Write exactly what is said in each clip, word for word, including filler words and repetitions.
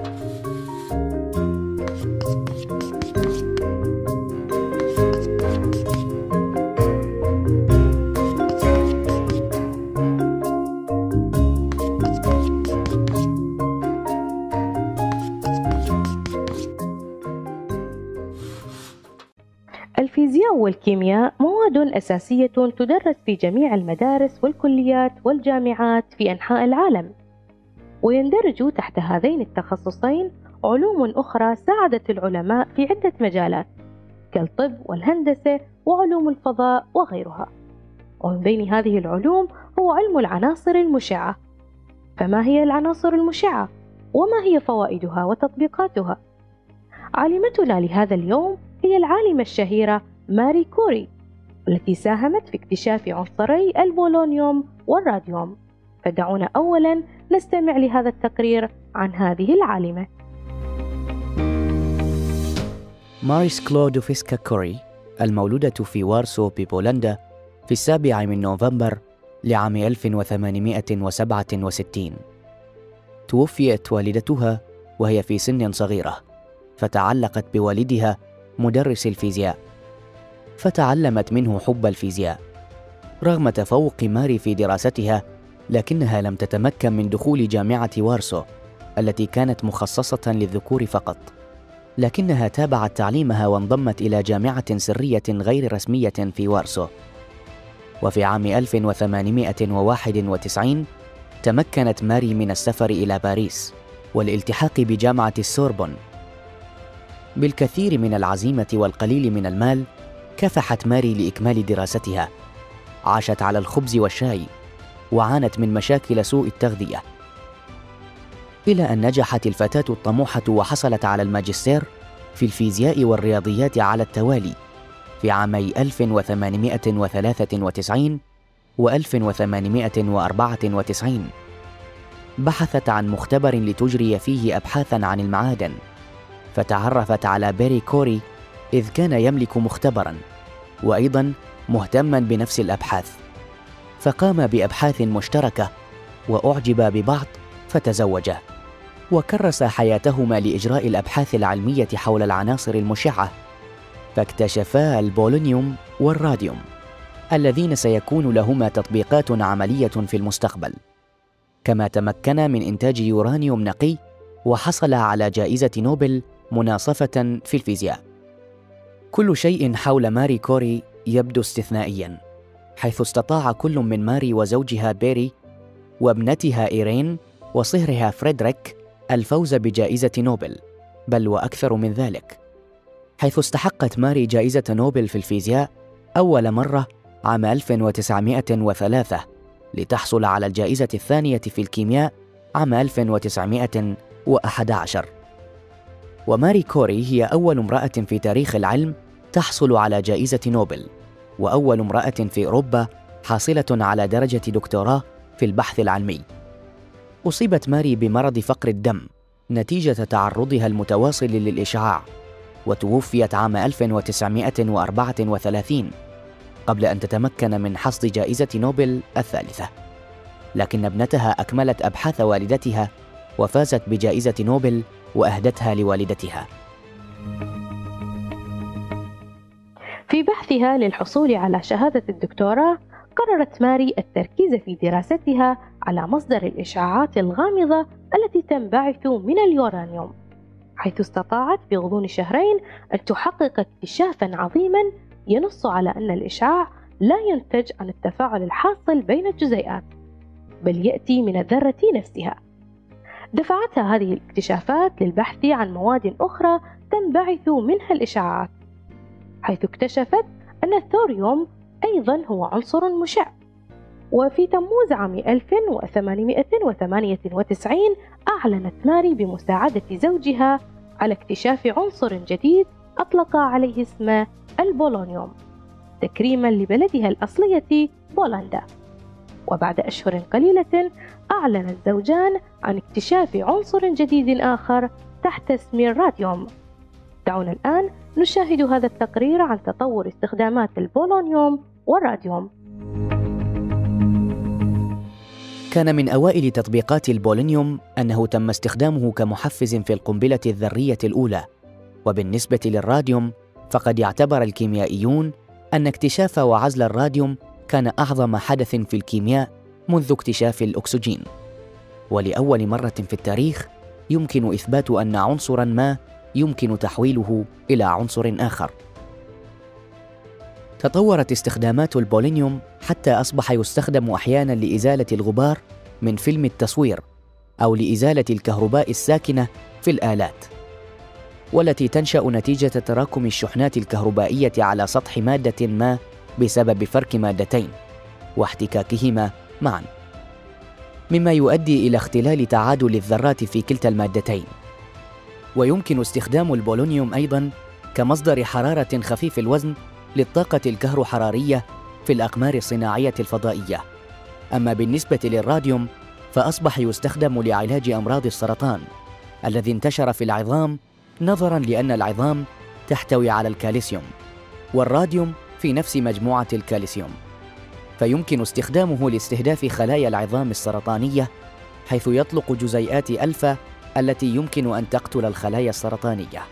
الفيزياء والكيمياء مواد أساسية تدرس في جميع المدارس والكليات والجامعات في أنحاء العالم، ويندرج تحت هذين التخصصين علوم أخرى ساعدت العلماء في عدة مجالات كالطب والهندسة وعلوم الفضاء وغيرها. ومن بين هذه العلوم هو علم العناصر المشعة. فما هي العناصر المشعة؟ وما هي فوائدها وتطبيقاتها؟ عالمتنا لهذا اليوم هي العالمة الشهيرة ماري كوري، التي ساهمت في اكتشاف عنصري البولونيوم والراديوم. فدعونا أولاً نستمع لهذا التقرير عن هذه العالمة. ماري سكلودوفسكا كوري، المولودة في وارسو ببولندا في السابع من نوفمبر لعام ألف وثمانمائة وسبعة وستين. توفيت والدتها وهي في سن صغيرة، فتعلقت بوالدها مدرس الفيزياء، فتعلمت منه حب الفيزياء. رغم تفوق ماري في دراستها، لكنها لم تتمكن من دخول جامعة وارسو التي كانت مخصصة للذكور فقط، لكنها تابعت تعليمها وانضمت إلى جامعة سرية غير رسمية في وارسو. وفي عام ألف وثمانمائة وواحد وتسعين تمكنت ماري من السفر إلى باريس والالتحاق بجامعة السوربون. بالكثير من العزيمة والقليل من المال كافحت ماري لإكمال دراستها. عاشت على الخبز والشاي، وعانت من مشاكل سوء التغذية، إلى أن نجحت الفتاة الطموحة وحصلت على الماجستير في الفيزياء والرياضيات على التوالي في عامي ألف وثمانمائة وثلاثة وتسعين و ألف وثمانمائة وأربعة وتسعين. بحثت عن مختبر لتجري فيه أبحاثاً عن المعادن، فتعرفت على بيري كوري إذ كان يملك مختبراً وأيضاً مهتماً بنفس الأبحاث، فقام بأبحاث مشتركة وأعجب ببعض فتزوجا، وكرس حياتهما لإجراء الأبحاث العلمية حول العناصر المشعة، فاكتشفا البولونيوم والراديوم اللذين سيكون لهما تطبيقات عملية في المستقبل. كما تمكنا من إنتاج يورانيوم نقي، وحصل على جائزة نوبل مناصفة في الفيزياء. كل شيء حول ماري كوري يبدو استثنائياً، حيث استطاع كل من ماري وزوجها بيري وابنتها إيرين وصهرها فريدريك الفوز بجائزة نوبل، بل وأكثر من ذلك، حيث استحقت ماري جائزة نوبل في الفيزياء أول مرة عام ألف وتسعمائة وثلاثة، لتحصل على الجائزة الثانية في الكيمياء عام ألف وتسعمائة وأحد عشر. وماري كوري هي أول امرأة في تاريخ العلم تحصل على جائزة نوبل، وأول امرأة في أوروبا حاصلة على درجة دكتوراه في البحث العلمي. أصيبت ماري بمرض فقر الدم نتيجة تعرضها المتواصل للإشعاع، وتوفيت عام ألف وتسعمائة وأربعة وثلاثين قبل أن تتمكن من حصد جائزة نوبل الثالثة. لكن ابنتها أكملت أبحاث والدتها وفازت بجائزة نوبل وأهدتها لوالدتها. في بحثها للحصول على شهادة الدكتوراه، قررت ماري التركيز في دراستها على مصدر الإشعاعات الغامضة التي تنبعث من اليورانيوم، حيث استطاعت في غضون شهرين أن تحقق اكتشافاً عظيماً ينص على أن الإشعاع لا ينتج عن التفاعل الحاصل بين الجزيئات، بل يأتي من الذرة نفسها. دفعتها هذه الاكتشافات للبحث عن مواد أخرى تنبعث منها الإشعاعات، حيث اكتشفت أن الثوريوم أيضاً هو عنصر مشع. وفي تموز عام ألف وثمانمائة وثمانية وتسعين أعلنت ماري بمساعدة زوجها على اكتشاف عنصر جديد أطلق عليه اسم البولونيوم تكريماً لبلدها الأصلية بولندا. وبعد أشهر قليلة أعلن الزوجان عن اكتشاف عنصر جديد آخر تحت اسم الراديوم. دعونا الآن نشاهد هذا التقرير عن تطور استخدامات البولونيوم والراديوم. كان من أوائل تطبيقات البولونيوم أنه تم استخدامه كمحفز في القنبلة الذرية الأولى. وبالنسبة للراديوم فقد اعتبر الكيميائيون أن اكتشاف وعزل الراديوم كان أعظم حدث في الكيمياء منذ اكتشاف الأكسجين. ولأول مرة في التاريخ يمكن إثبات أن عنصراً ما يمكن تحويله إلى عنصر آخر. تطورت استخدامات البولونيوم حتى أصبح يستخدم أحياناً لإزالة الغبار من فيلم التصوير أو لإزالة الكهرباء الساكنة في الآلات، والتي تنشأ نتيجة تراكم الشحنات الكهربائية على سطح مادة ما بسبب فرك مادتين واحتكاكهما معاً، مما يؤدي إلى اختلال تعادل الذرات في كلتا المادتين. ويمكن استخدام البولونيوم أيضاً كمصدر حرارة خفيف الوزن للطاقة الكهروحرارية في الأقمار الصناعية الفضائية. أما بالنسبة للراديوم فأصبح يستخدم لعلاج أمراض السرطان الذي انتشر في العظام، نظراً لأن العظام تحتوي على الكالسيوم والراديوم في نفس مجموعة الكالسيوم، فيمكن استخدامه لاستهداف خلايا العظام السرطانية، حيث يطلق جزيئات ألفا التي يمكن أن تقتل الخلايا السرطانية.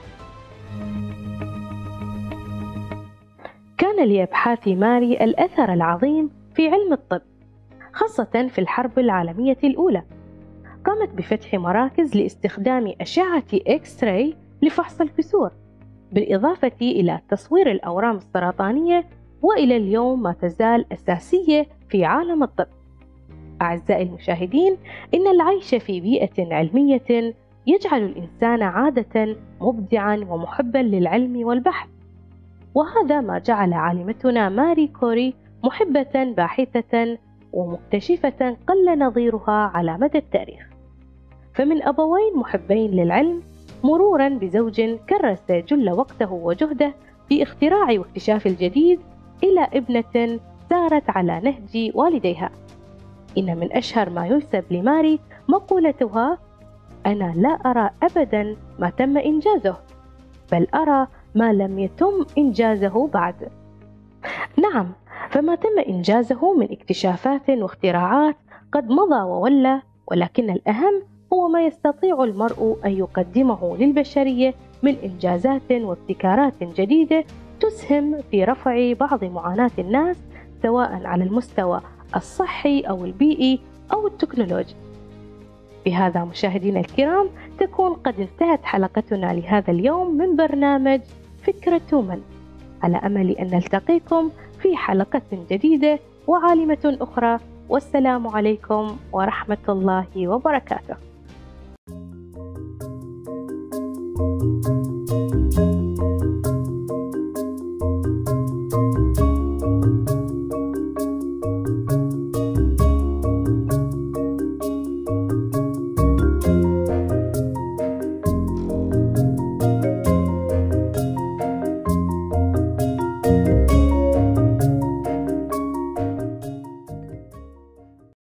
كان لأبحاث ماري الأثر العظيم في علم الطب، خاصة في الحرب العالمية الأولى. قامت بفتح مراكز لاستخدام أشعة إكس راي لفحص الكسور، بالإضافة إلى تصوير الأورام السرطانية، وإلى اليوم ما تزال أساسية في عالم الطب. أعزائي المشاهدين، إن العيش في بيئة علمية يجعل الإنسان عادة مبدعاً ومحباً للعلم والبحث، وهذا ما جعل عالمتنا ماري كوري محبة باحثة ومكتشفة قل نظيرها على مدى التاريخ. فمن أبوين محبين للعلم، مروراً بزوج كرس جل وقته وجهده في اختراع واكتشاف الجديد، إلى ابنة سارت على نهج والديها. إن من أشهر ما ينسب لماري مقولتها: أنا لا أرى أبداً ما تم إنجازه، بل أرى ما لم يتم إنجازه بعد. نعم، فما تم إنجازه من اكتشافات واختراعات قد مضى وولى، ولكن الأهم هو ما يستطيع المرء أن يقدمه للبشرية من إنجازات وابتكارات جديدة تسهم في رفع بعض معاناة الناس، سواء على المستوى الصحي أو البيئي أو التكنولوجي. بهذا مشاهدينا الكرام تكون قد انتهت حلقتنا لهذا اليوم من برنامج فكرة من، على أمل أن نلتقيكم في حلقة جديدة وعالمة أخرى، والسلام عليكم ورحمة الله وبركاته.